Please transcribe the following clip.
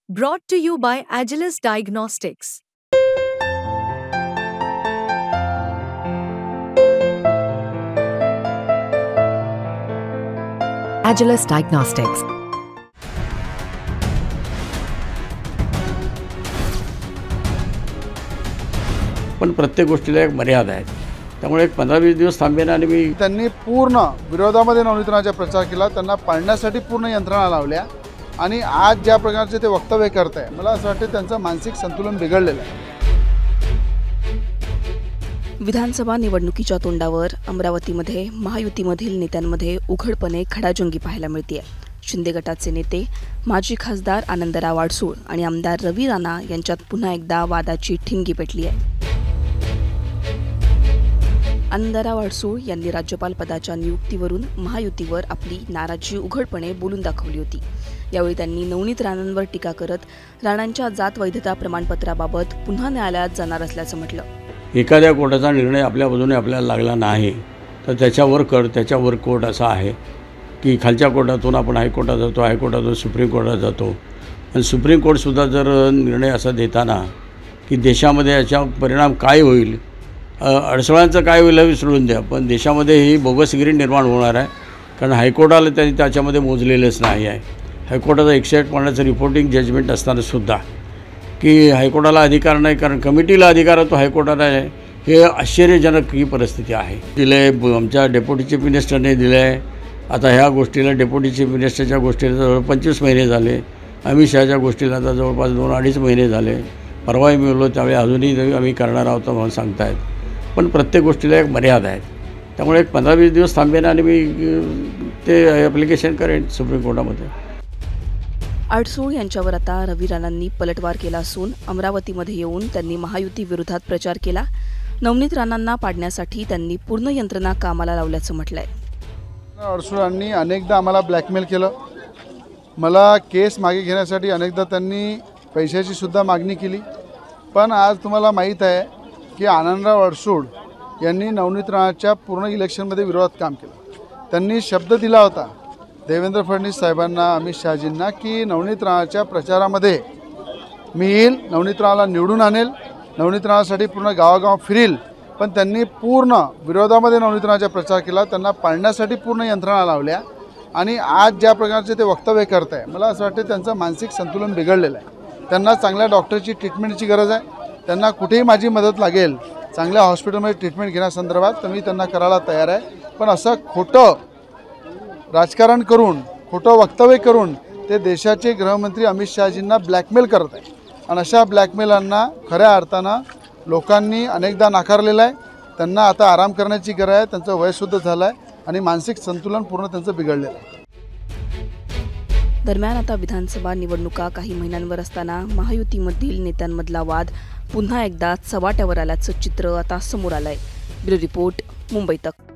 Brought to you by Agilus Diagnostics. Agilus Diagnostics. पण प्रत्येक गोष्टीला एक मर्यादा आहे. त्यामुळे एक 15-20 दिवस थांबेन आणि मी त्यांनी पूर्ण विरोधामध्ये नवनीतनाचा प्रचार केला, त्यांना पाळण्यासाठी पूर्ण यंत्रणा लावल्या आणि आज ज्या प्रकारचे ते वक्तव्य करत आहे, मला असं वाटतं त्यांचं मानसिक संतुलन बिघडलेलं आहे. विधानसभा निवडणुकीच्या तोंडावर अमरावतीमध्ये महायुतीमधील नेत्यांमध्ये उघडपणे खडाजंगी पाहायला मिळते. शिंदे गटाचे नेते माजी खासदार आनंदराव अडसूळ आणि आमदार रवी राणा यांच्यात पुन्हा एकदा वादाची ठिणगी पेटली आहे. आनंदराव अडसूळ यांनी राज्यपाल पदाच्या नियुक्तीवरून महायुतीवर आपली नाराजी उघडपणे बोलून दाखवली होती. यावेळी त्यांनी नवनीत राणांवर टीका करत राणांच्या जात वैधता प्रमाणपत्राबाबत पुन्हा न्यायालयात जाणार असल्याचं म्हटलं. एखाद्या कोर्टाचा निर्णय आपल्या बाजूने आपल्याला लागला नाही तर त्याच्यावर कोर्ट असा आहे की खालच्या कोर्टातून आपण हायकोर्टात जातो, हायकोर्टातून सुप्रीम कोर्टात जातो. आणि सुप्रीम कोर्टसुद्धा जर निर्णय असा देताना की देशामध्ये याचा परिणाम काय होईल, अडसळांचं काय होईल विसरून द्या, पण देशामध्ये ही बोगसगिरी निर्माण होणार आहे. कारण हायकोर्टाला त्यांनी त्याच्यामध्ये मोजलेलंच नाही आहे. हायकोर्टाचा 108 पानाचं रिपोर्टिंग जजमेंट असतानासुद्धा की हायकोर्टाला अधिकार नाही, कारण कमिटीला अधिकार आहे, तो हायकोर्टाला आहे. हे आश्चर्यजनक ही परिस्थिती आहे. दिलं आहे आमच्या डेप्युटी चीफ मिनिस्टरने दिलं आहे. आता ह्या गोष्टीला डेप्युटी चीफ मिनिस्टरच्या गोष्टीला जवळ 25 महिने झाले. अमित शहाच्या गोष्टीला आता जवळपास 2-2.5 महिने झाले. परवाही मिळलो त्यावेळी अजूनही आम्ही करणार आहोत म्हणून सांगतायत. पण प्रत्येक गोष्टीला एक मर्यादा आहे. त्यामुळे एक 15-20 दिवस थांबेन आणि मी ते ॲप्लिकेशन करेन सुप्रीम कोर्टामध्ये. अडसूळ यांच्यावर आता रवी राणांनी पलटवार केला असून अमरावतीमध्ये येऊन त्यांनी महायुती विरोधात प्रचार केला. नवनीत राणांना पाडण्यासाठी त्यांनी पूर्ण यंत्रणा कामाला लावल्याचं म्हटलंय. अडसूळांनी अनेकदा आम्हाला ब्लॅकमेल केलं. मला केस मागे घेण्यासाठी अनेकदा त्यांनी पैशाची सुद्धा मागणी केली. पण आज तुम्हाला माहीत आहे की आनंदराव अडसूळ यांनी नवनीत राणाच्या पूर्ण इलेक्शनमध्ये विरोधात काम केलं. त्यांनी शब्द दिला होता देवेंद्र फडणवीस साहेबांना, अमित शहाजींना की नवनीत राणाच्या प्रचारामध्ये मी येईल, नवनीत राणाला निवडून आणेल, नवनीत राणासाठी पूर्ण गावागाव फिरील. पण त्यांनी पूर्ण विरोधामध्ये नवनीत राणाचा प्रचार केला, त्यांना पाळण्यासाठी पूर्ण यंत्रणा लावल्या आणि आज ज्या प्रकारचे ते वक्तव्य करत आहे, मला असं वाटतं त्यांचं मानसिक संतुलन बिघडलेलं आहे. त्यांना चांगल्या डॉक्टरची ट्रीटमेंटची गरज आहे. त्यांना कुठेही माझी मदत लागेल चांगल्या हॉस्पिटलमध्ये ट्रीटमेंट घेण्यासंदर्भात तर मी त्यांना करायला तयार आहे. पण असं खोटं राजकारण करून, खोटं वक्तव्य करून ते देशाचे गृहमंत्री अमित शहाजींना ब्लॅकमेल करत आहे. आणि अशा ब्लॅकमेलांना खऱ्या अर्थानं लोकांनी अनेकदा नाकारलेलं आहे. त्यांना आता आराम करण्याची गरज आहे. त्यांचं वयसुद्धा झालं आहे आणि मानसिक संतुलन पूर्ण त्यांचं बिघडलेलं आहे. दरम्यान आता विधानसभा निवडणुका काही महिन्यांवर असताना महायुतीमधील नेत्यांमधला वाद पुन्हा एकदा चव्हाट्यावर आल्याचं चित्र आता समोर आलंय. ब्युरो रिपोर्ट, मुंबई तक.